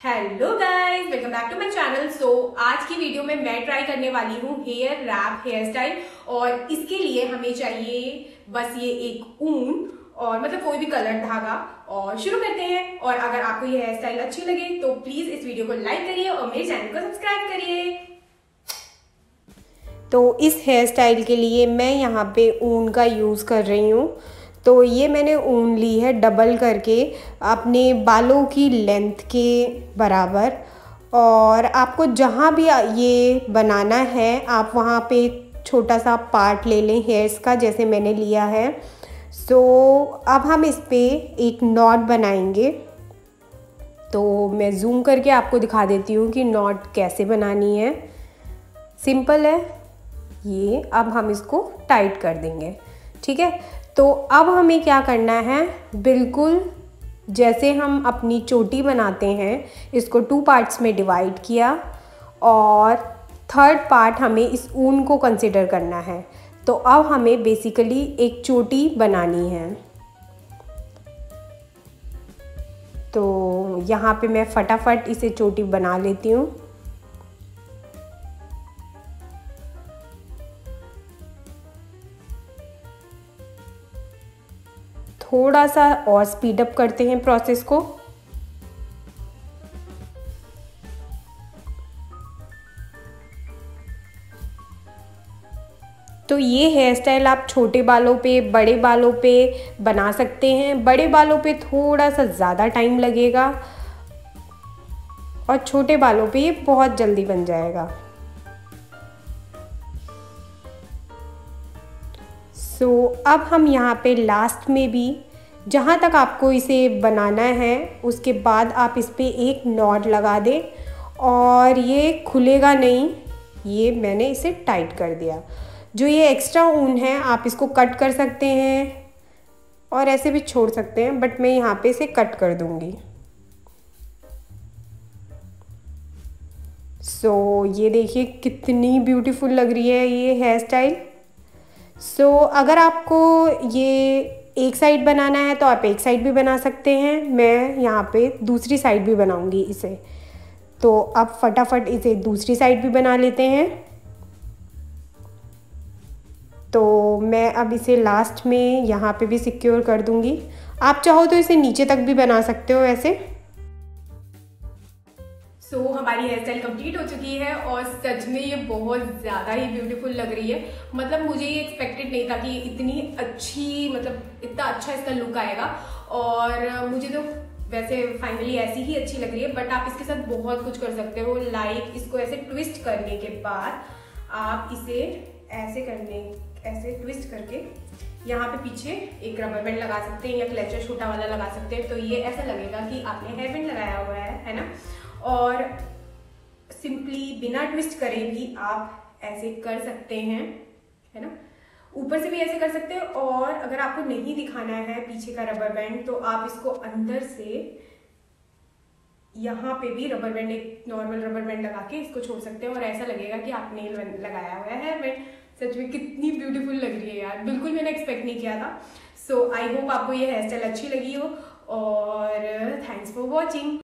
Hello guys, welcome back to my channel. So आज की video में मैं ट्राई करने वाली हूँ हेयर रैप हेयर स्टाइल। और इसके लिए हमें चाहिए बस ये एक ऊन और मतलब कोई भी कलर धागा। और शुरू करते हैं। और अगर आपको ये हेयर स्टाइल अच्छी लगे तो प्लीज इस वीडियो को लाइक करिए और मेरे चैनल को सब्सक्राइब करिए। तो इस हेयर स्टाइल के लिए मैं यहाँ पे ऊन का यूज़ कर रही हूँ। तो ये मैंने ऊन ली है डबल करके अपने बालों की लेंथ के बराबर। और आपको जहाँ भी ये बनाना है आप वहाँ पे छोटा सा पार्ट ले लें हेयर्स का, जैसे मैंने लिया है। सो अब हम इस पे एक नॉट बनाएंगे। तो मैं जूम करके आपको दिखा देती हूँ कि नॉट कैसे बनानी है। सिंपल है ये। अब हम इसको टाइट कर देंगे, ठीक है। तो अब हमें क्या करना है, बिल्कुल जैसे हम अपनी चोटी बनाते हैं, इसको 2 पार्ट्स में डिवाइड किया और थर्ड पार्ट हमें इस ऊन को कंसिडर करना है। तो अब हमें बेसिकली एक चोटी बनानी है। तो यहाँ पे मैं फटाफट इसे चोटी बना लेती हूँ। थोड़ा सा और स्पीड अप करते हैं प्रोसेस को। तो ये हेयर स्टाइल आप छोटे बालों पे, बड़े बालों पे बना सकते हैं। बड़े बालों पे थोड़ा सा ज़्यादा टाइम लगेगा और छोटे बालों पे ये बहुत जल्दी बन जाएगा। सो अब हम यहाँ पे लास्ट में भी जहाँ तक आपको इसे बनाना है उसके बाद आप इस पे एक नॉट लगा दें और ये खुलेगा नहीं। ये मैंने इसे टाइट कर दिया। जो ये एक्स्ट्रा ऊन है आप इसको कट कर सकते हैं और ऐसे भी छोड़ सकते हैं, बट मैं यहाँ पे इसे कट कर दूँगी। सो ये देखिए कितनी ब्यूटीफुल लग रही है ये हेयर स्टाइल। सो अगर आपको ये एक साइड बनाना है तो आप एक साइड भी बना सकते हैं। मैं यहाँ पे दूसरी साइड भी बनाऊँगी इसे। तो अब फटाफट इसे दूसरी साइड भी बना लेते हैं। तो मैं अब इसे लास्ट में यहाँ पे भी सिक्योर कर दूँगी। आप चाहो तो इसे नीचे तक भी बना सकते हो ऐसे। सो हमारी हेयर स्टाइल कंप्लीट हो चुकी है और सच में ये बहुत ज़्यादा ही ब्यूटीफुल लग रही है। मतलब मुझे ये एक्सपेक्टेड नहीं था कि इतनी अच्छी, मतलब इतना अच्छा इसका लुक आएगा। और मुझे तो वैसे फाइनली ऐसी ही अच्छी लग रही है, बट आप इसके साथ बहुत कुछ कर सकते हो। लाइक इसको ऐसे ट्विस्ट करने के बाद आप इसे ऐसे ट्विस्ट करके यहाँ पे पीछे एक रबर बैंड लगा सकते हैं या क्लेचर छोटा वाला लगा सकते हैं। तो ये ऐसा लगेगा कि आपने हेयर बैंड लगाया हुआ है ना। और सिंपली बिना ट्विस्ट करे भी आप ऐसे कर सकते हैं, है ना। ऊपर से भी ऐसे कर सकते हैं। और अगर आपको नहीं दिखाना है पीछे का रबर बैंड तो आप इसको अंदर से यहाँ पे भी रबर बैंड, एक नॉर्मल रबर बैंड लगा के इसको छोड़ सकते हैं और ऐसा लगेगा कि आपने लगाया हुआ है बैंड। सच में कितनी ब्यूटीफुल लग रही है यार, बिल्कुल मैंने एक्सपेक्ट नहीं किया था। सो आई होप आपको ये हेयर स्टाइल अच्छी लगी हो और थैंक्स फॉर वॉचिंग।